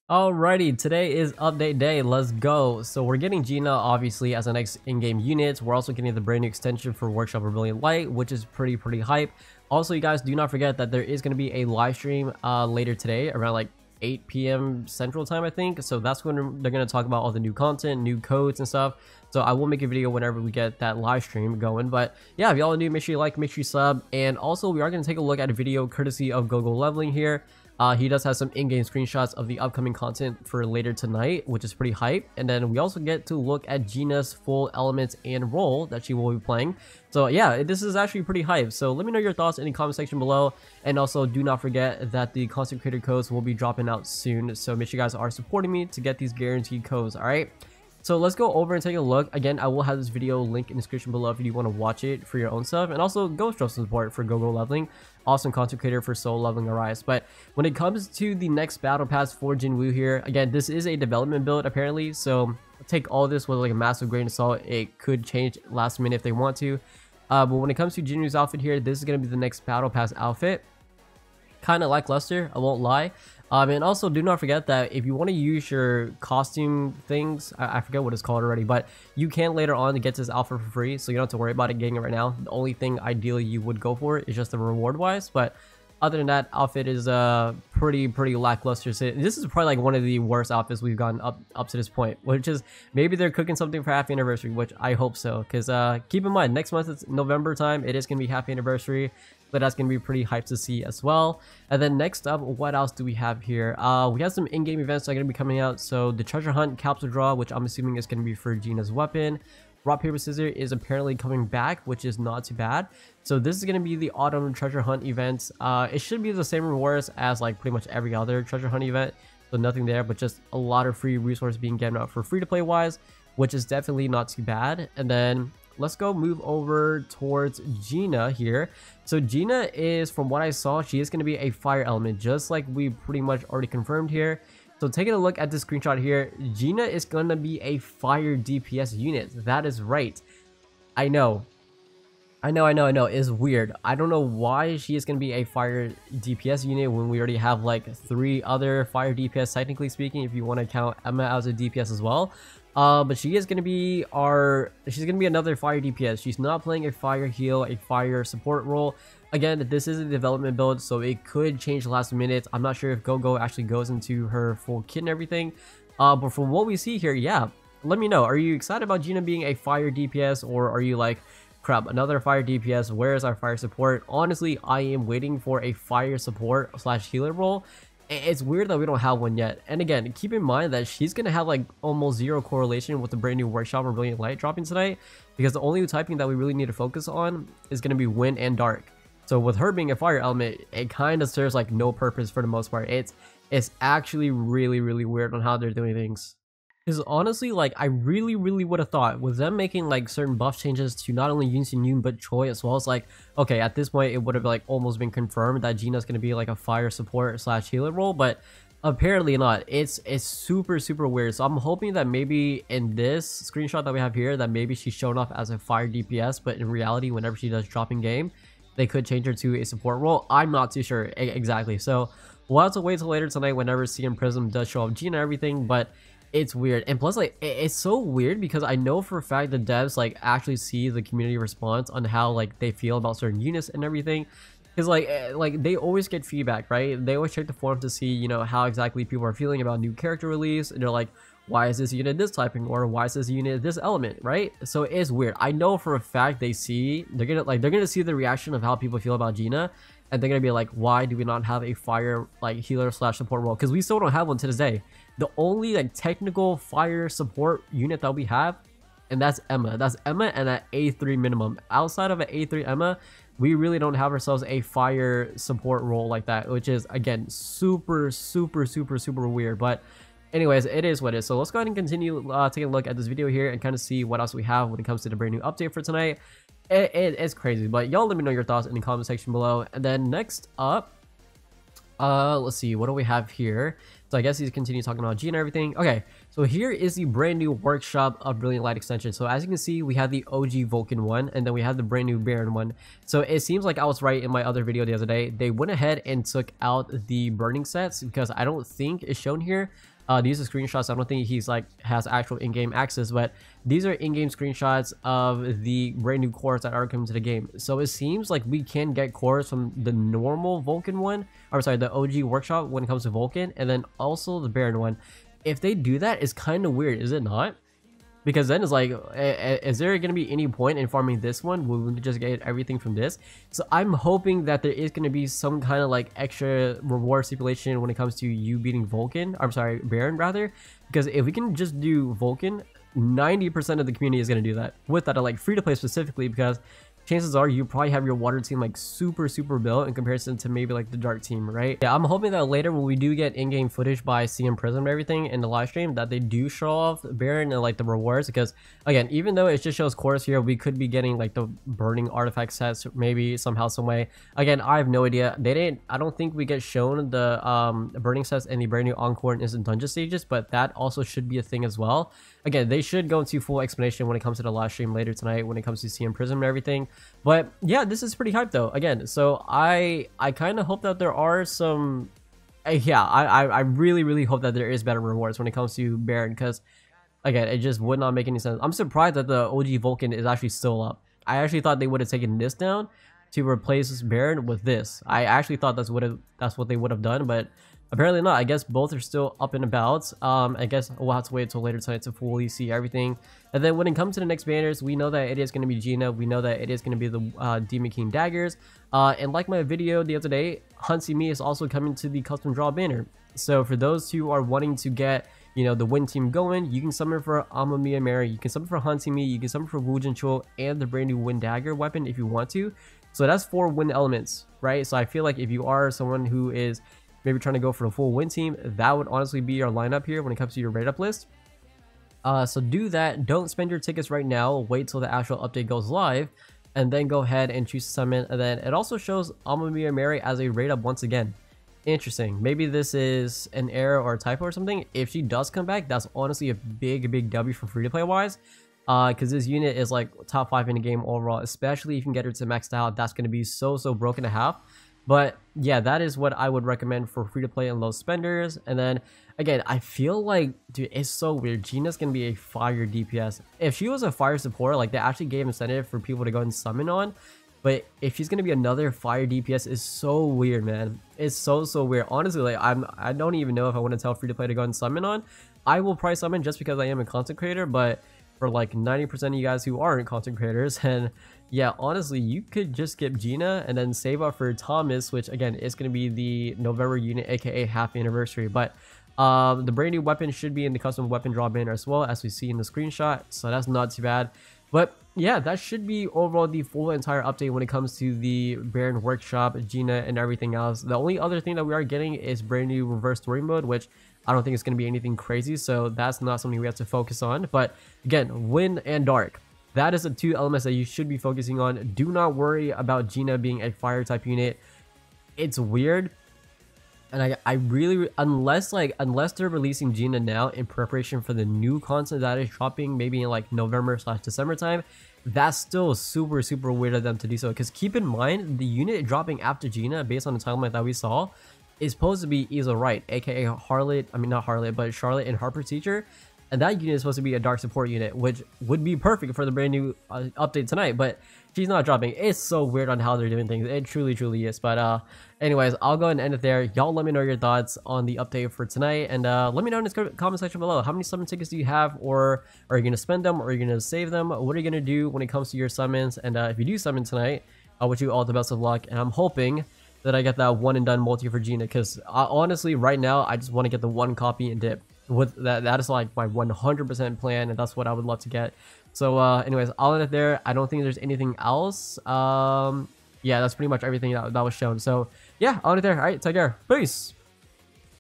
Alrighty, today is update day. Let's go. So we're getting Gina obviously as the next in-game unit. We're also getting the brand new extension for Workshop of Brilliant Light, which is pretty hype. Also, you guys do not forget that there is going to be a live stream later today around like 8 p.m. Central Time, I think. So that's when they're going to talk about all the new content, new codes and stuff. So I will make a video whenever we get that live stream going. But yeah, if y'all are new, make sure you like, make sure you sub. And also, we are going to take a look at a video courtesy of GoGo Leveling here. He does have some in-game screenshots of the upcoming content for later tonight, which is pretty hype. And then we also get to look at Gina's full elements and role that she will be playing. So yeah, this is actually pretty hype. So let me know your thoughts in the comment section below. And also do not forget that the content creator codes will be dropping out soon. So make sure you guys are supporting me to get these guaranteed codes, alright? So let's go over and take a look. Again, I will have this video link in the description below if you want to watch it for your own stuff. And also go show some support for GoGo Leveling. Awesome content creator for Soul Leveling Arise. But when it comes to the next battle pass for Jinwoo here, again, this is a development build apparently. So take all this with like a massive grain of salt. It could change last minute if they want to. But when it comes to Jinwoo's outfit here, this is going to be the next battle pass outfit. Kind of lackluster, I won't lie. And also do not forget that if you want to use your costume things, I forget what it's called already, but you can later on to get this outfit for free, so you don't have to worry about it getting it right now. The only thing ideally you would go for is just the reward wise, but other than that, outfit is pretty lackluster. So this is probably like one of the worst outfits we've gotten up to this point, which is maybe they're cooking something for half anniversary, which I hope so, because keep in mind next month it's November time, it is gonna be half anniversary. But that's going to be pretty hyped to see as well. And then next up, what else do we have here? We have some in-game events that are going to be coming out. So the treasure hunt capsule draw, which I'm assuming is going to be for Gina's weapon. Rock, paper, scissors is apparently coming back, which is not too bad. So this is going to be the autumn treasure hunt event. It should be the same rewards as like pretty much every other treasure hunt event. So nothing there, but just a lot of free resources being given out for free to play wise, which is definitely not too bad. And then let's go move over towards Gina here. So Gina is, from what I saw, she is going to be a fire element, just like we pretty much already confirmed here. So taking a look at this screenshot here, Gina is going to be a fire DPS unit. That is right. I know. It's weird. I don't know why she is going to be a fire DPS unit when we already have like 3 other fire DPS, technically speaking, if you want to count Emma as a DPS as well. But she is going to be she's going to be another fire DPS. She's not playing a fire heal, a fire support role. Again, this is a development build, so it could change last minute. I'm not sure if GoGo actually goes into her full kit and everything. But from what we see here, yeah, let me know. Are you excited about Gina being a fire DPS, or are you like, crap, another fire DPS, where is our fire support? Honestly, I am waiting for a fire support / healer role. It's weird that we don't have one yet. And again, keep in mind that she's going to have like almost zero correlation with the brand new Workshop of Brilliant Light dropping tonight, because the only typing that we really need to focus on is going to be wind and dark. So with her being a fire element, it kind of serves like no purpose for the most part. It's actually really weird on how they're doing things. Because honestly, like, I really would have thought with them making like certain buff changes to not only Yoon Sin Yoon but Choi as well, as like, okay, at this point it would have like almost been confirmed that Gina's gonna be like a fire support / healer role, but apparently not. It's super weird. So I'm hoping that maybe in this screenshot that we have here, that maybe she's shown off as a fire DPS, but in reality, whenever she does drop in game, they could change her to a support role. I'm not too sure exactly. So we'll have to wait till later tonight whenever CM Prism does show off Gina and everything, but it's weird. And plus, like, it's so weird because I know for a fact the devs like actually see the community response on how like they feel about certain units and everything, because like they always get feedback, right? They always check the forum to see, you know, how exactly people are feeling about new character release, and they're like, why is this unit this typing, or why is this unit this element, right? So it's weird. I know for a fact they're gonna see the reaction of how people feel about Gina, and they're gonna be like, why do we not have a fire like healer / support role? Because we still don't have one to this day. The only like technical fire support unit that we have, and that's Emma. That's Emma and at A3 minimum. Outside of an A3 Emma, we really don't have ourselves a fire support role like that, which is again super weird. But anyways, it is what it is. So let's go ahead and continue taking a look at this video here and kind of see what else we have when it comes to the brand new update for tonight. It's crazy, but y'all let me know your thoughts in the comment section below. And then next up, let's see, what do we have here? So I guess he's continuing talking about G and everything. Okay, so here is the brand new Workshop of Brilliant Light extension. So as you can see, we have the OG Vulcan one, and then we have the brand new Baron one. So it seems like I was right in my other video the other day. They went ahead and took out the burning sets because I don't think it's shown here. These are screenshots. I don't think he's like has actual in-game access, but these are in-game screenshots of the brand new cores that are coming to the game. So it seems like we can get cores from the normal Vulcan one, or sorry, the OG workshop when it comes to Vulcan, and then also the Baron one. If they do that, it's kind of weird, is it not? Because then it's like, is there going to be any point in farming this one? Will we just get everything from this? So I'm hoping that there is going to be some kind of like extra reward stipulation when it comes to you beating Vulcan. I'm sorry, Baron rather. Because if we can just do Vulcan, 90% of the community is going to do that. With that, I like free to play specifically because chances are you probably have your water team like super built in comparison to maybe like the dark team, right? Yeah, I'm hoping that later when we do get in-game footage by CM Prism and everything in the live stream, that they do show off Baron and like the rewards, because again, even though it just shows cores here, we could be getting like the burning artifact sets maybe somehow, some way. Again, I have no idea. I don't think we get shown the burning sets in the brand new Encore and Instant Dungeon stages, but that also should be a thing as well. Again, they should go into full explanation when it comes to the live stream later tonight when it comes to CM Prism and everything. But yeah, this is pretty hype though. Again, so I kind of hope that there are some yeah, I really hope that there is better rewards when it comes to Baron, because again, it just would not make any sense. I'm surprised that the OG Vulcan is actually still up. I actually thought they would have taken this down to replace this Baron with this. I actually thought that's what they would have done, but apparently not. I guess both are still up and about. I guess we'll have to wait until later tonight to fully see everything. And then when it comes to the next banners, we know that it is going to be Gina. We know that it is going to be the Demon King daggers. And like my video the other day, Hansi Mi is also coming to the custom draw banner. So for those who are wanting to get, you know, the win team going, you can summon for Amamiya Mary, you can summon for Hansi Mi, you can summon for Wu Jinchul and the brand new Wind Dagger weapon if you want to. So that's 4 win elements, right? So I feel like if you are someone who is maybe trying to go for the full win team, that would honestly be your lineup here when it comes to your rate up list. So do that. Don't spend your tickets right now. Wait till the actual update goes live, and then go ahead and choose to summon. And then it also shows Amamiya Mary as a rate up once again. Interesting. Maybe this is an error or a typo or something. If she does come back, that's honestly a big W for free to play wise. Because this unit is like top 5 in the game overall, especially if you can get her to maxed out. That's going to be so broken to have. But yeah, that is what I would recommend for free to play and low spenders. And then again, I feel like, dude, it's so weird. Gina's gonna be a fire DPS. If she was a fire support, like they actually gave incentive for people to go and summon on. But if she's gonna be another fire DPS, is so weird, man. It's so weird. Honestly, like I don't even know if I want to tell free to play to go and summon on. I will probably summon just because I am a content creator, but for like 90% of you guys who aren't content creators, and yeah, honestly, you could just skip Gina and then save up for Thomas, which again is going to be the November unit, aka half anniversary. But the brand new weapon should be in the custom weapon draw banner as well, as we see in the screenshot, so that's not too bad. But yeah, that should be overall the full entire update when it comes to the Baron workshop, Gina, and everything else. The only other thing that we are getting is brand new reverse story mode, which I don't think it's going to be anything crazy, so that's not something we have to focus on. But again, Wind and Dark, that is the 2 elements that you should be focusing on. Do not worry about Gina being a fire type unit. It's weird, and I really, unless they're releasing Gina now in preparation for the new content that is dropping maybe in like November/December time, that's still super weird of them to do so. Because keep in mind, the unit dropping after Gina, based on the timeline that we saw, is supposed to be Ezel Wright, aka Harlot, I mean not Harlot, but Charlotte and Harper Teacher. And that unit is supposed to be a dark support unit, which would be perfect for the brand new update tonight, but she's not dropping. It's so weird on how they're doing things. It truly is. But anyways, I'll go ahead and end it there. Y'all let me know your thoughts on the update for tonight, and let me know in the comment section below. How many summon tickets do you have, or are you going to spend them, or are you going to save them? What are you going to do when it comes to your summons? And if you do summon tonight, I wish you all the best of luck, and I'm hoping that I get that one and done multi for Gina, because honestly right now I just want to get the 1 copy and dip. With that is like my 100% plan, and that's what I would love to get. So anyways, I'll end it there. I don't think there's anything else. Yeah, that's pretty much everything that was shown. So yeah, I'll end it there. All right, take care, peace.